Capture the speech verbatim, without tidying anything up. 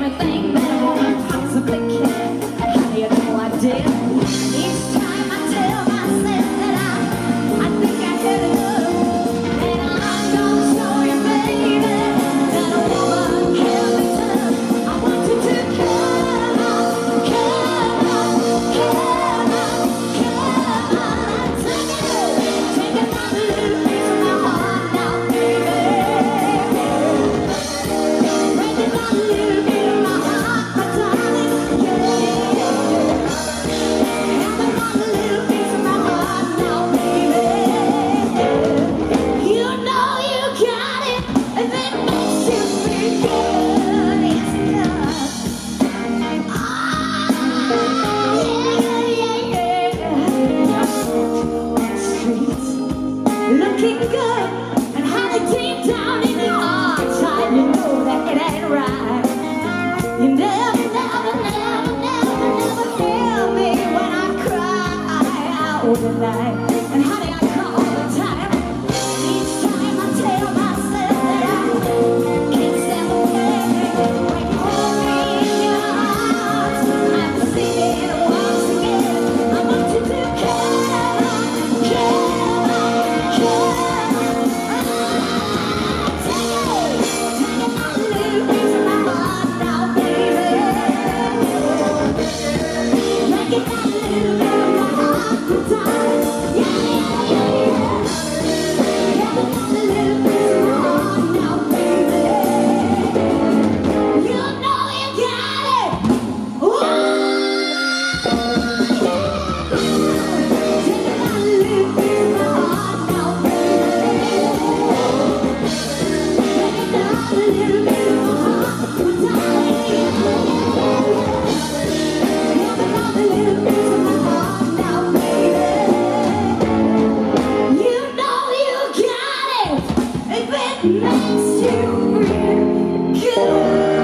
everything that a woman possibly can. How do you know I did? Each time I tell myself that I, I think I did it good. And I'm gonna show you, baby, that a woman can be tough. I want you to come on, come on, come on, come on. Take it, take another little piece of my heart now, baby. Break another little bit of my heart, my darling, yeah. Have another little piece of my heart now, baby. You know you got it, and that makes you feel good. It's love. Ah, yeah, yeah, yeah. Streets looking good, and honey, deep down in your heart, child, you know that it ain't right. You never, never, never, never, never hear me when I cry out at night. And honey, I cry all the time. Each time I tell myself that I can't stand the way when you hold me in your arms. I'm singing once again. I want you to come on, come on, come on. Ah, take it, take another little piece of my heart now, baby. Make it that little bit of my heart, my darling. Yeah, yeah, yeah, yeah. Have another little piece of my heart now, baby. You know you got it. Ooh, yeah. Take another little piece of my heart now, baby. Take another little bit of my heart, my darling. Yeah, yeah, yeah. Have another little piece of my heart now, baby. You know you got it if it makes you feel good.